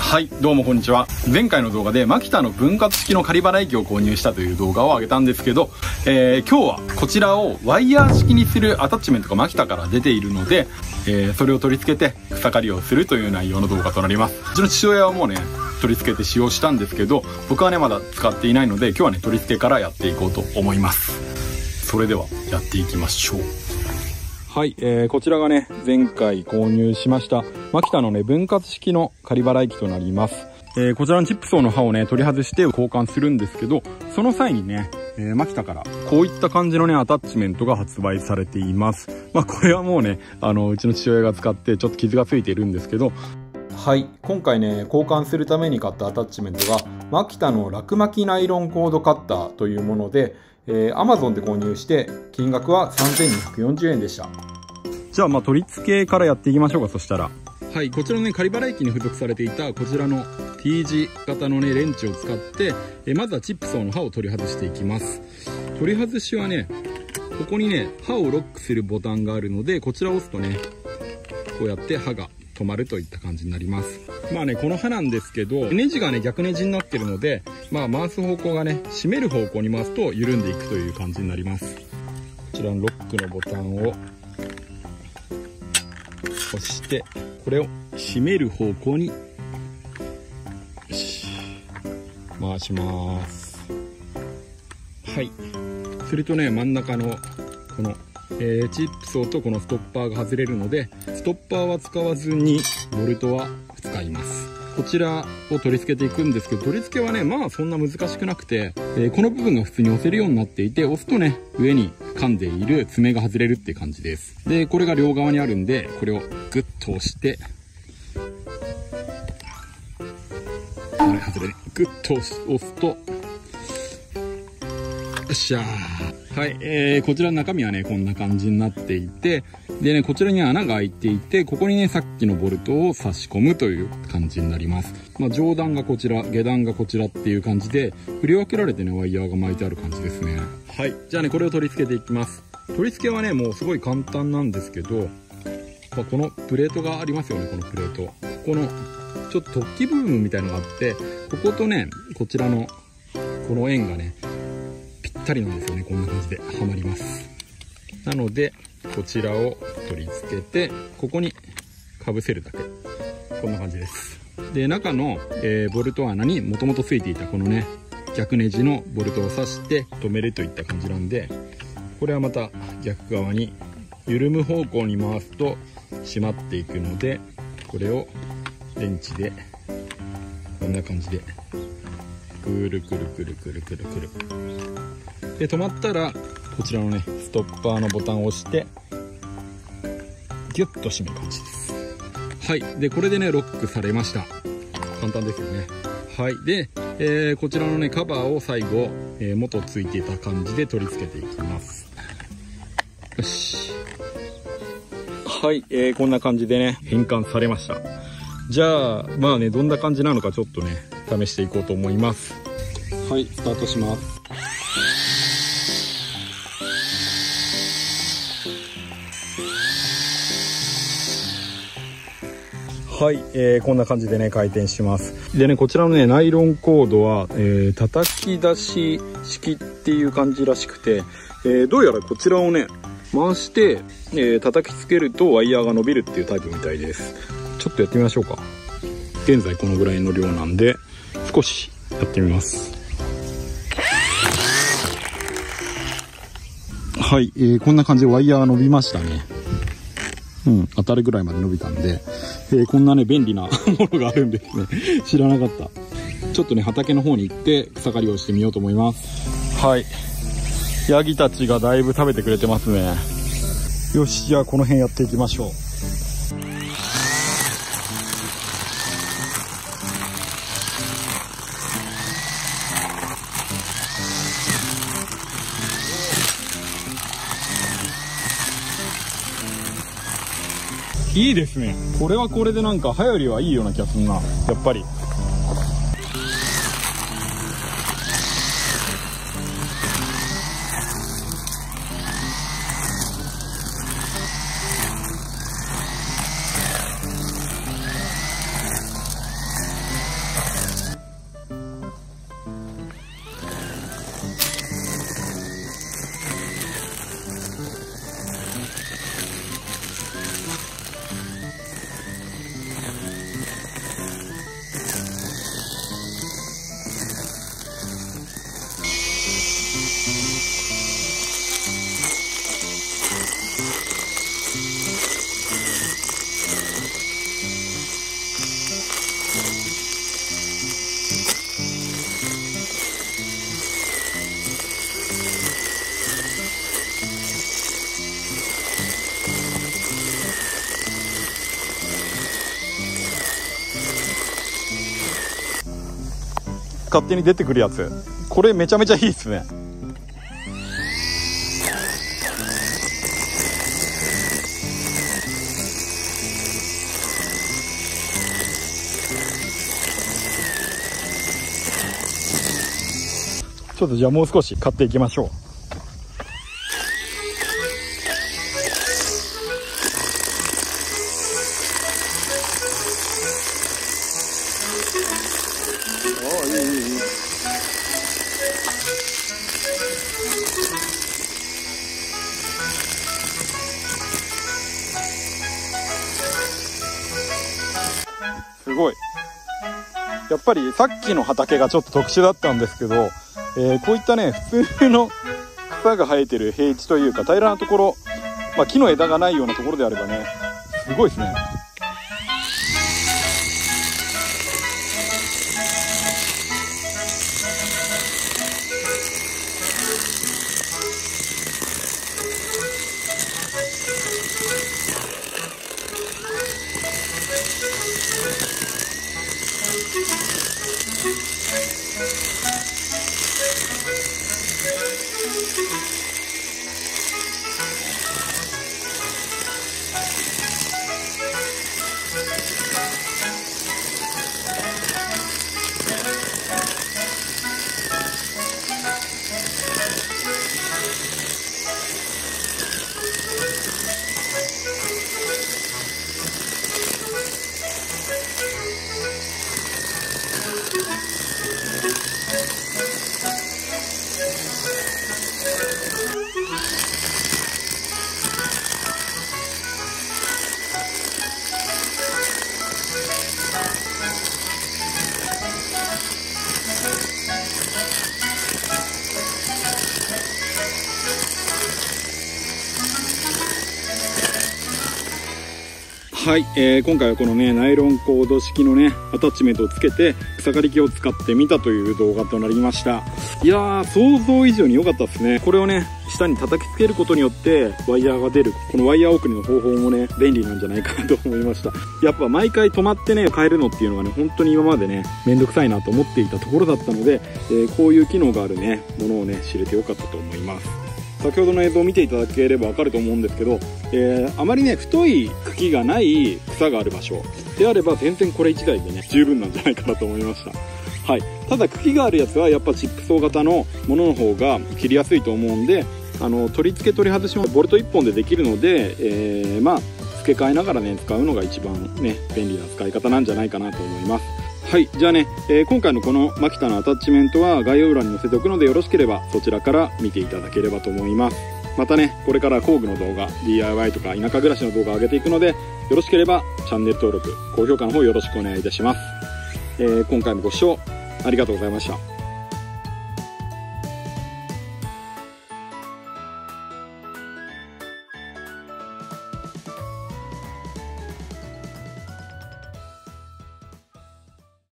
はい、どうもこんにちは。前回の動画でマキタの分割式の仮払い機を購入したという動画を上げたんですけど、今日はこちらをワイヤー式にするアタッチメントがマキタから出ているので、それを取り付けて草刈りをするという内容の動画となります。うちの父親はもうね取り付けて使用したんですけど、僕はねまだ使っていないので、今日はね取り付けからやっていこうと思います。それではやっていきましょう。はい、こちらがね前回購入しましたマキタのね分割式の仮払い機となります。こちらのチップソーの刃をね取り外して交換するんですけど、その際にね、マキタからこういった感じのねアタッチメントが発売されています。これはもうねうちの父親が使ってちょっと傷がついているんですけど、はい、今回ね交換するために買ったアタッチメントがマキタの楽巻きナイロンコードカッターというもので、Amazon で購入して金額は3240円でした。じゃあ取り付けからやっていきましょうか。そしたらはい、こちらのね仮払い機に付属されていたこちらの T 字型のねレンチを使って、まずはチップソーの刃を取り外していきます。取り外しはねここにね刃をロックするボタンがあるので、こちらを押すとねこうやって刃が止まるといった感じになります。この刃なんですけど、ネジがね逆ネジになってるので、回す方向がね締める方向に回すと緩んでいくという感じになります。こちらのロックのボタンを押してこれを締める方向に回します。はい、するとね真ん中のこの、チップソーとこのストッパーが外れるので、ストッパーは使わずにボルトは使います。こちらを取り付けていくんですけど、取り付けはねそんな難しくなくて、この部分が普通に押せるようになっていて、押すとね上に噛んでいる爪が外れるって感じです。でこれが両側にあるんで、これをグッと押して外れね、グッと押すとよっしゃー。はい、こちらの中身はねこんな感じになっていて、でねこちらに穴が開いていて、ここにねさっきのボルトを差し込むという感じになります。上段がこちら、下段がこちらっていう感じで振り分けられてねワイヤーが巻いてある感じですね。はい、じゃあねこれを取り付けていきます。取り付けはねもうすごい簡単なんですけど、このプレートがありますよね。このプレート、ここのちょっと突起部分みたいのがあって、こことねこちらのこの円がねぴったりなんですよね。こんな感じではまります。なのでこちらを取り付けて、ここにかぶせるだけ、こんな感じです。で中の、ボルト穴にもともとついていたこのね逆ネジのボルトを刺して留めるといった感じなんで、これはまた逆側に緩む方向に回すと締まっていくので、これをレンチでこんな感じでくるくるくるくるくるくるで、止まったらこちらのねストッパーのボタンを押してギュッと締める感じです。はい、でこれでねロックされました。簡単ですよね。はい、で、こちらのねカバーを最後、元ついていた感じで取り付けていきます。よし、はい、こんな感じでね変換されました。じゃあどんな感じなのかちょっとね試していこうと思います。はい、スタートします。はい、こんな感じでね回転します。でねこちらのねナイロンコードは、叩き出し式っていう感じらしくて、どうやらこちらをね回して、叩きつけるとワイヤーが伸びるっていうタイプみたいです。ちょっとやってみましょうか。現在このぐらいの量なんで少しやってみます。はい、こんな感じでワイヤーが伸びましたね。当たるぐらいまで伸びたんで、こんなね便利なものがあるんですね。知らなかった。ちょっとね畑の方に行って草刈りをしてみようと思います。はい、ヤギたちがだいぶ食べてくれてますね。よし、じゃあこの辺やっていきましょう。いいですね。これはこれでなんか刃よりはいいような気がするな、やっぱり。 勝手に出てくるやつ、これめちゃめちゃいいっすね。ちょっとじゃあもう少し買っていきましょう。すごい。やっぱりさっきの畑がちょっと特殊だったんですけど、こういったね普通の草が生えてる平地というか平らなところ、木の枝がないようなところであればね、すごいですね。はい、今回はこのねナイロンコード式のねアタッチメントをつけて草刈り機を使ってみたという動画となりました。いやー、想像以上に良かったですね。これをね下に叩きつけることによってワイヤーが出る、このワイヤー送りの方法もね便利なんじゃないかなと思いました。やっぱ毎回止まってね変えるのっていうのがね本当に今までねめんどくさいなと思っていたところだったので、こういう機能があるねものをね知れてよかったと思います。先ほどの映像を見ていただければわかると思うんですけど、あまりね太い茎がない草がある場所であれば全然これ1台でね十分なんじゃないかなと思いました。はい、ただ茎があるやつはやっぱチップソー型のものの方が切りやすいと思うんで、取り付け取り外しもボルト1本でできるので、付け替えながらね使うのが一番ね便利な使い方なんじゃないかなと思います。はい、じゃあね、今回のこのマキタのアタッチメントは概要欄に載せておくのでよろしければそちらから見ていただければと思います。またねこれから工具の動画 DIY とか田舎暮らしの動画を上げていくのでよろしければチャンネル登録高評価の方よろしくお願いいたします。今回もご視聴ありがとうございました。